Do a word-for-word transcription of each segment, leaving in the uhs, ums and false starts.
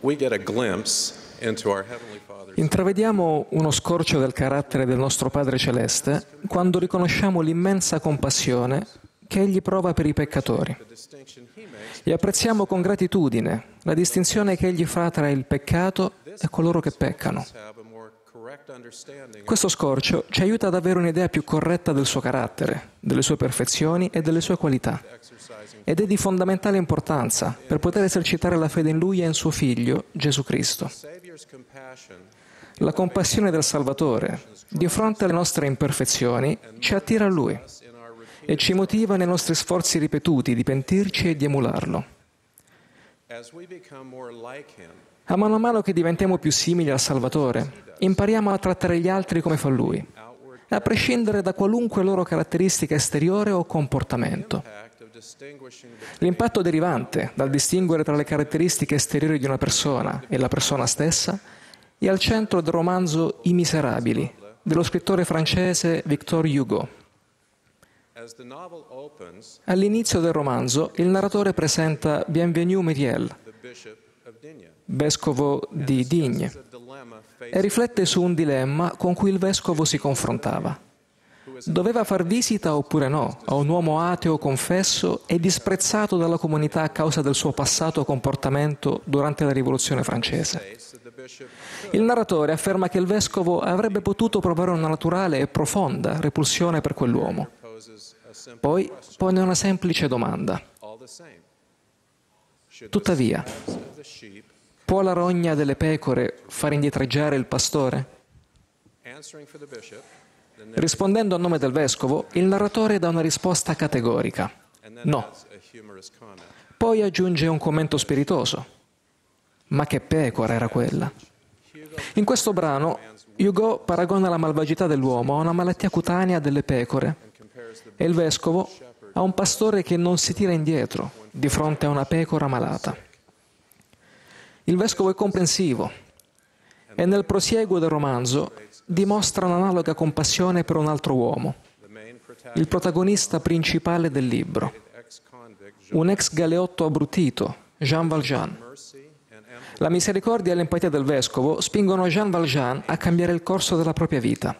we get a glimpse into our Heavenly Father's. Intravediamo uno scorcio del carattere del nostro Padre Celeste quando riconosciamo l'immensa compassione che Egli prova per i peccatori e apprezziamo con gratitudine la distinzione che Egli fa tra il peccato e coloro che peccano. Questo scorcio ci aiuta ad avere un'idea più corretta del suo carattere, delle sue perfezioni e delle sue qualità, ed è di fondamentale importanza per poter esercitare la fede in Lui e in suo Figlio, Gesù Cristo. La compassione del Salvatore, di fronte alle nostre imperfezioni, ci attira a Lui e ci motiva nei nostri sforzi ripetuti di pentirci e di emularlo. A mano a mano che diventiamo più simili al Salvatore, impariamo a trattare gli altri come fa Lui, a prescindere da qualunque loro caratteristica esteriore o comportamento. L'impatto derivante dal distinguere tra le caratteristiche esteriori di una persona e la persona stessa è al centro del romanzo I Miserabili, dello scrittore francese Victor Hugo. All'inizio del romanzo, il narratore presenta Bienvenu Myriel, vescovo di Digne, e riflette su un dilemma con cui il vescovo si confrontava. Doveva far visita oppure no a un uomo ateo confesso e disprezzato dalla comunità a causa del suo passato comportamento durante la Rivoluzione francese. Il narratore afferma che il vescovo avrebbe potuto provare una naturale e profonda repulsione per quell'uomo. Poi pone una semplice domanda. Tuttavia, può la rogna delle pecore far indietreggiare il pastore? Rispondendo a nome del vescovo, il narratore dà una risposta categorica. No. Poi aggiunge un commento spiritoso. Ma che pecora era quella? In questo brano, Hugo paragona la malvagità dell'uomo a una malattia cutanea delle pecore e il vescovo a un pastore che non si tira indietro di fronte a una pecora malata. Il vescovo è comprensivo e nel prosieguo del romanzo dimostra un'analoga compassione per un altro uomo, il protagonista principale del libro, un ex galeotto abbrutito, Jean Valjean. La misericordia e l'empatia del vescovo spingono Jean Valjean a cambiare il corso della propria vita.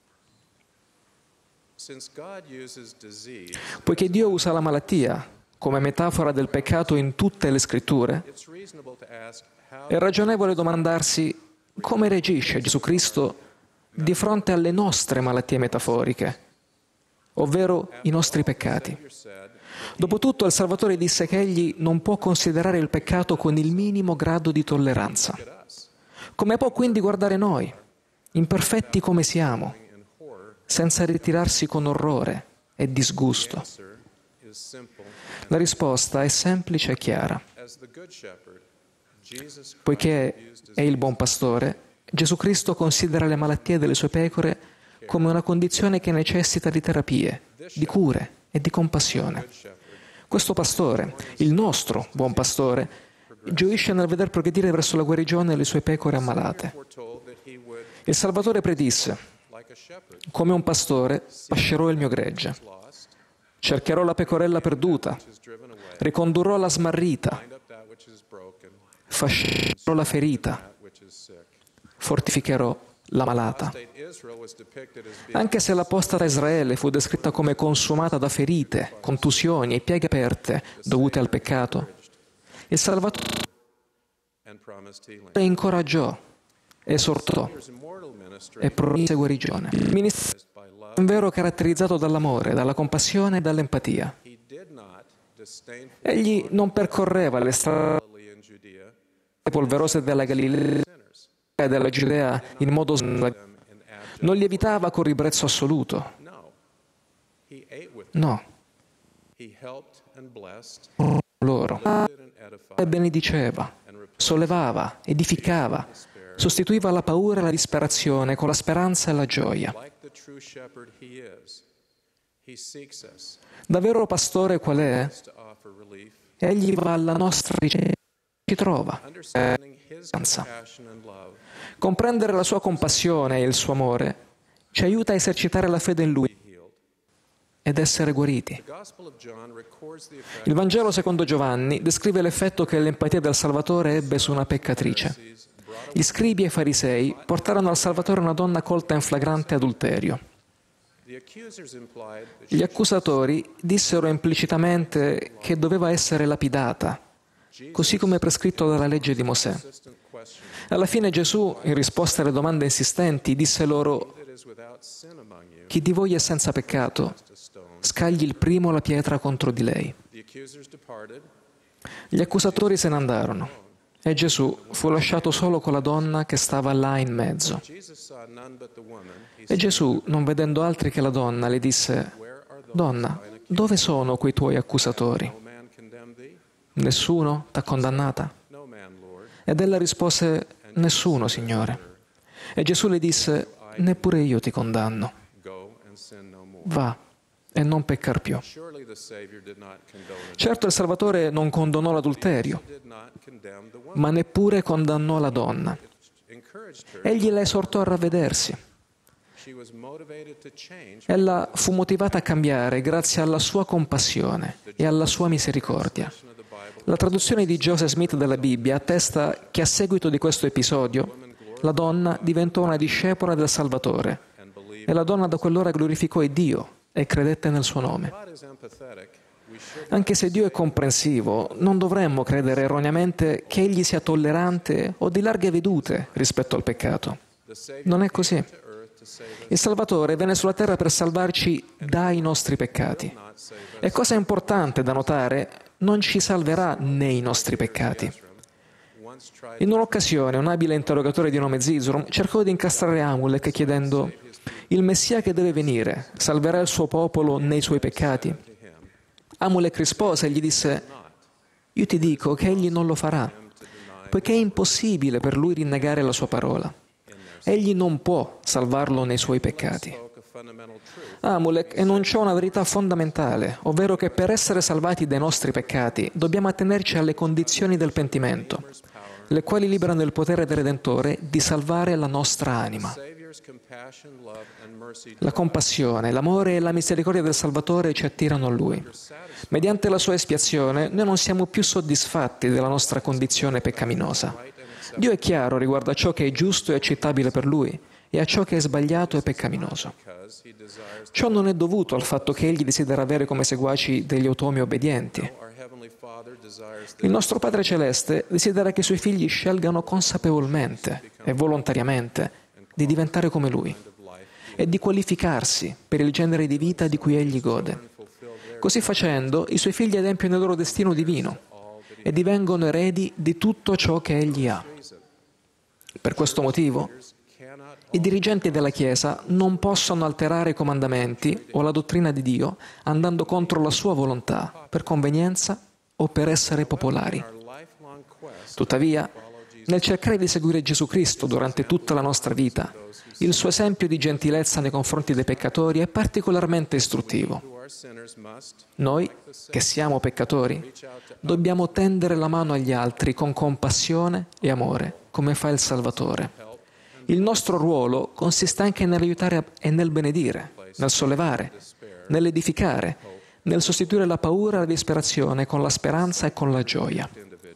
Poiché Dio usa la malattia come metafora del peccato in tutte le scritture, è ragionevole domandarsi come reagisce Gesù Cristo di fronte alle nostre malattie metaforiche, ovvero i nostri peccati. Dopotutto il Salvatore disse che Egli non può considerare il peccato con il minimo grado di tolleranza. Come può quindi guardare noi, imperfetti come siamo, senza ritirarsi con orrore e disgusto? La risposta è semplice e chiara. Poiché è il buon pastore, Gesù Cristo considera le malattie delle sue pecore come una condizione che necessita di terapie, di cure e di compassione. Questo pastore, il nostro buon pastore, gioisce nel veder progredire verso la guarigione le sue pecore ammalate. Il Salvatore predisse: come un pastore pascerò il mio gregge, cercherò la pecorella perduta, ricondurrò la smarrita, fascerò la ferita, fortificherò la malata. Anche se l'apostata Israele fu descritta come consumata da ferite, contusioni e pieghe aperte dovute al peccato, il Salvatore incoraggiò, esortò e promise guarigione. Il ministero è un vero caratterizzato dall'amore, dalla compassione e dall'empatia. Egli non percorreva le strade polverose della Galilea e della Giudea in modo non li evitava con ribrezzo assoluto. No. Loro e benediceva, sollevava, edificava, sostituiva la paura e la disperazione con la speranza e la gioia. Da vero pastore qual è? Egli va alla nostra ricerca, ci trova. Comprendere la sua compassione e il suo amore ci aiuta a esercitare la fede in Lui ed essere guariti. Il Vangelo secondo Giovanni descrive l'effetto che l'empatia del Salvatore ebbe su una peccatrice. Gli scribi e i farisei portarono al Salvatore una donna colta in flagrante adulterio. Gli accusatori dissero implicitamente che doveva essere lapidata, così come prescritto dalla legge di Mosè. Alla fine Gesù, in risposta alle domande insistenti, disse loro: «Chi di voi è senza peccato, scagli il primo la pietra contro di lei». Gli accusatori se ne andarono e Gesù fu lasciato solo con la donna che stava là in mezzo. E Gesù, non vedendo altri che la donna, le disse: «Donna, dove sono quei tuoi accusatori? Nessuno t'ha condannata?» Ed ella rispose: «Nessuno, Signore». E Gesù le disse: «Neppure io ti condanno. Va e non peccar più». Certo, il Salvatore non condonò l'adulterio, ma neppure condannò la donna. Egli la esortò a ravvedersi. Ella fu motivata a cambiare grazie alla sua compassione e alla sua misericordia. La traduzione di Joseph Smith della Bibbia attesta che a seguito di questo episodio la donna diventò una discepola del Salvatore e la donna da quell'ora glorificò Dio e credette nel suo nome. Anche se Dio è comprensivo, non dovremmo credere erroneamente che Egli sia tollerante o di larghe vedute rispetto al peccato. Non è così. Il Salvatore venne sulla terra per salvarci dai nostri peccati. E cosa importante da notare, non ci salverà nei nostri peccati. In un'occasione, un abile interrogatore di nome Zizorum cercò di incastrare Amulek chiedendo: «Il Messia che deve venire salverà il suo popolo nei suoi peccati?» Amulek rispose e gli disse: «Io ti dico che egli non lo farà, poiché è impossibile per lui rinnegare la sua parola. Egli non può salvarlo nei suoi peccati». Amulek enunciò una verità fondamentale, ovvero che per essere salvati dai nostri peccati dobbiamo attenerci alle condizioni del pentimento, le quali liberano il potere del Redentore di salvare la nostra anima. La compassione, l'amore e la misericordia del Salvatore ci attirano a Lui. Mediante la sua espiazione noi non siamo più soddisfatti della nostra condizione peccaminosa. Dio è chiaro riguardo a ciò che è giusto e accettabile per Lui e a ciò che è sbagliato e peccaminoso. Ciò non è dovuto al fatto che Egli desidera avere come seguaci degli automi obbedienti. Il nostro Padre Celeste desidera che i Suoi figli scelgano consapevolmente e volontariamente di diventare come Lui e di qualificarsi per il genere di vita di cui Egli gode. Così facendo, i Suoi figli adempiono il loro destino divino e divengono eredi di tutto ciò che Egli ha. Per questo motivo, i dirigenti della Chiesa non possono alterare i comandamenti o la dottrina di Dio andando contro la sua volontà, per convenienza o per essere popolari. Tuttavia, nel cercare di seguire Gesù Cristo durante tutta la nostra vita, il suo esempio di gentilezza nei confronti dei peccatori è particolarmente istruttivo. Noi, che siamo peccatori, dobbiamo tendere la mano agli altri con compassione e amore, come fa il Salvatore. Il nostro ruolo consiste anche nell'aiutare e nel benedire, nel sollevare, nell'edificare, nel sostituire la paura e la disperazione con la speranza e con la gioia.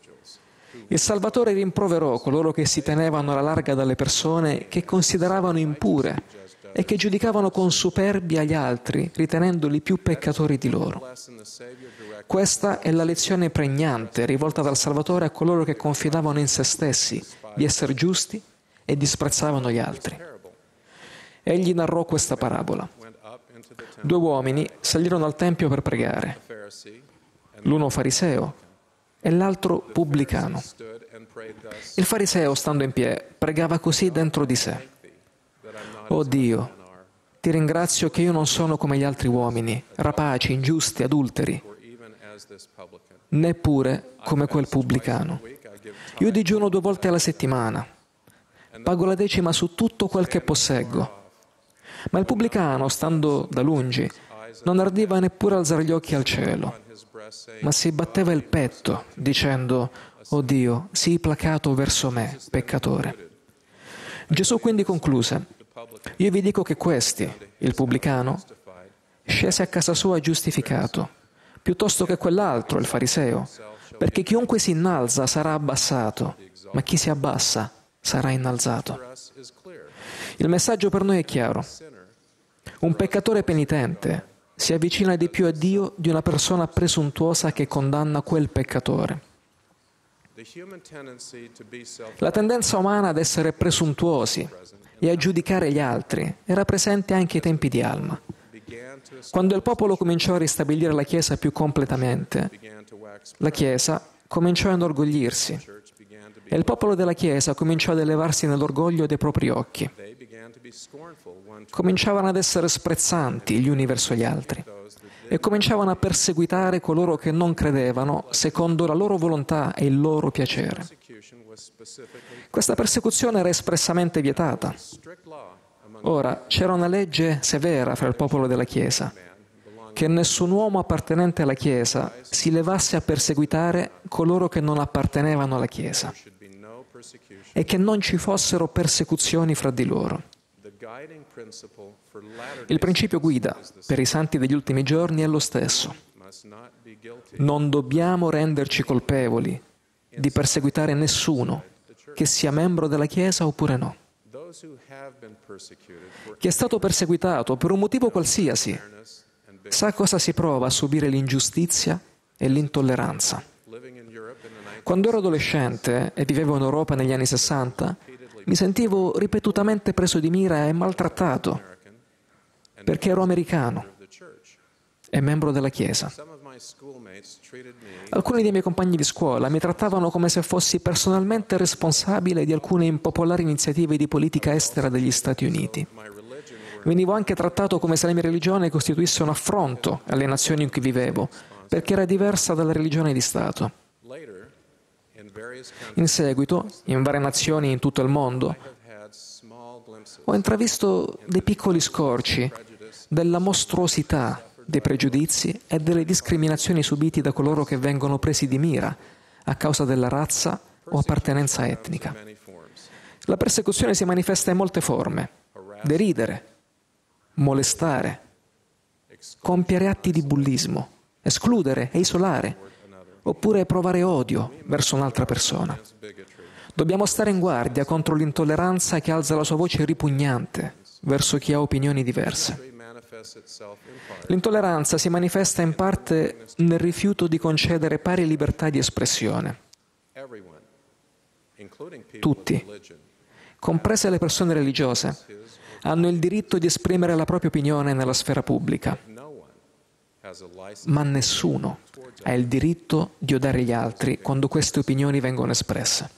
Il Salvatore rimproverò coloro che si tenevano alla larga dalle persone che consideravano impure e che giudicavano con superbia gli altri, ritenendoli più peccatori di loro. Questa è la lezione pregnante rivolta dal Salvatore a coloro che confidavano in se stessi di essere giusti e disprezzavano gli altri. Egli narrò questa parabola. Due uomini salirono al Tempio per pregare, l'uno fariseo e l'altro pubblicano. Il fariseo, stando in piedi, pregava così dentro di sé: «Oh Dio, ti ringrazio che io non sono come gli altri uomini, rapaci, ingiusti, adulteri, neppure come quel pubblicano. Io digiuno due volte alla settimana, pago la decima su tutto quel che posseggo». Ma il pubblicano, stando da lungi, non ardiva neppure alzare gli occhi al cielo, ma si batteva il petto, dicendo: «Oh Dio, sii placato verso me, peccatore». Gesù quindi concluse: «Io vi dico che questi, il pubblicano scese a casa sua giustificato, piuttosto che quell'altro, il fariseo, perché chiunque si innalza sarà abbassato, ma chi si abbassa sarà innalzato. Il messaggio per noi è chiaro. Un peccatore penitente si avvicina di più a Dio di una persona presuntuosa che condanna quel peccatore. La tendenza umana ad essere presuntuosi e a giudicare gli altri era presente anche ai tempi di Alma. Quando il popolo cominciò a ristabilire la Chiesa più completamente, la Chiesa cominciò a inorgoglirsi e il popolo della Chiesa cominciò ad elevarsi nell'orgoglio dei propri occhi. Cominciavano ad essere sprezzanti gli uni verso gli altri e cominciavano a perseguitare coloro che non credevano secondo la loro volontà e il loro piacere. Questa persecuzione era espressamente vietata. Ora, c'era una legge severa fra il popolo della Chiesa, che nessun uomo appartenente alla Chiesa si levasse a perseguitare coloro che non appartenevano alla Chiesa e che non ci fossero persecuzioni fra di loro. Il principio guida per i santi degli ultimi giorni è lo stesso. Non dobbiamo renderci colpevoli di perseguitare nessuno, che sia membro della Chiesa oppure no. Chi è stato perseguitato per un motivo qualsiasi sa cosa si prova a subire l'ingiustizia e l'intolleranza. Quando ero adolescente e vivevo in Europa negli anni sessanta, mi sentivo ripetutamente preso di mira e maltrattato perché ero americano e membro della Chiesa. Alcuni dei miei compagni di scuola mi trattavano come se fossi personalmente responsabile di alcune impopolari iniziative di politica estera degli Stati Uniti. Venivo anche trattato come se la mia religione costituisse un affronto alle nazioni in cui vivevo, perché era diversa dalla religione di Stato. In seguito, in varie nazioni in tutto il mondo, ho intravisto dei piccoli scorci della mostruosità dei pregiudizi e delle discriminazioni subiti da coloro che vengono presi di mira a causa della razza o appartenenza etnica. La persecuzione si manifesta in molte forme: deridere, molestare, compiere atti di bullismo, escludere e isolare, oppure provare odio verso un'altra persona. Dobbiamo stare in guardia contro l'intolleranza che alza la sua voce ripugnante verso chi ha opinioni diverse. L'intolleranza si manifesta in parte nel rifiuto di concedere pari libertà di espressione. Tutti, comprese le persone religiose, hanno il diritto di esprimere la propria opinione nella sfera pubblica, ma nessuno ha il diritto di odiare gli altri quando queste opinioni vengono espresse.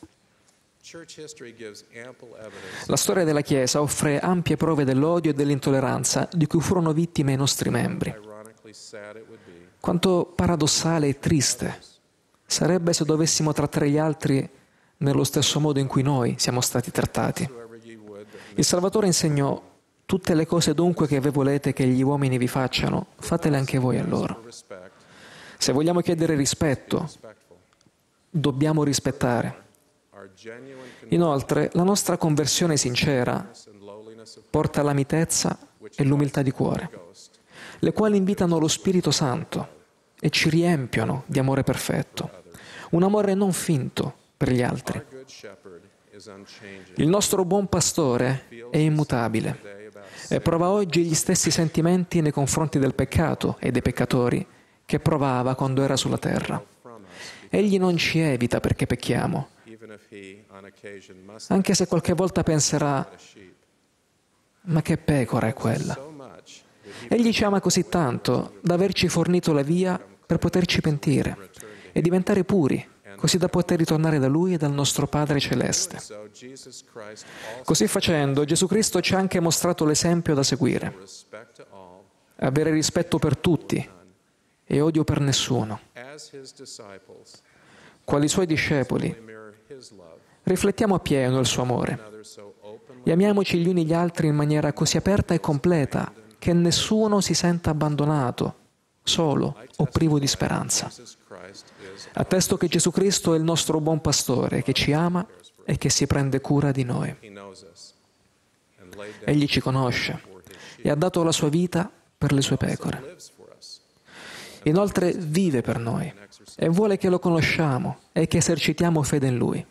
La storia della Chiesa offre ampie prove dell'odio e dell'intolleranza di cui furono vittime i nostri membri. Quanto paradossale e triste sarebbe se dovessimo trattare gli altri nello stesso modo in cui noi siamo stati trattati. Il Salvatore insegnò: tutte le cose dunque che voi volete che gli uomini vi facciano, fatele anche voi a loro. Se vogliamo chiedere rispetto, dobbiamo rispettare. Inoltre, la nostra conversione sincera porta alla mitezza e l'umiltà di cuore, le quali invitano lo Spirito Santo e ci riempiono di amore perfetto, un amore non finto per gli altri. Il nostro buon pastore è immutabile e prova oggi gli stessi sentimenti nei confronti del peccato e dei peccatori che provava quando era sulla terra. Egli non ci evita perché pecchiamo, anche se qualche volta penserà: ma che pecora è quella? Egli ci ama così tanto da averci fornito la via per poterci pentire e diventare puri, così da poter ritornare da Lui e dal nostro Padre Celeste. Così facendo, Gesù Cristo ci ha anche mostrato l'esempio da seguire: avere rispetto per tutti e odio per nessuno. Quali Suoi discepoli, riflettiamo appieno il Suo amore e amiamoci gli uni gli altri in maniera così aperta e completa che nessuno si senta abbandonato, solo o privo di speranza. Attesto che Gesù Cristo è il nostro buon pastore, che ci ama e che si prende cura di noi. Egli ci conosce e ha dato la sua vita per le sue pecore. Inoltre vive per noi e vuole che lo conosciamo e che esercitiamo fede in Lui.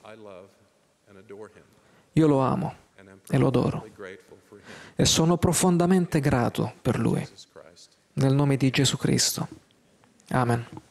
Io lo amo e lo adoro e sono profondamente grato per Lui. Nel nome di Gesù Cristo. Amen.